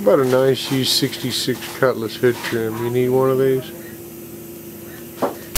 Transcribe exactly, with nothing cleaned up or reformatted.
about a nice used sixty-six Cutlass hood trim? You need one of these?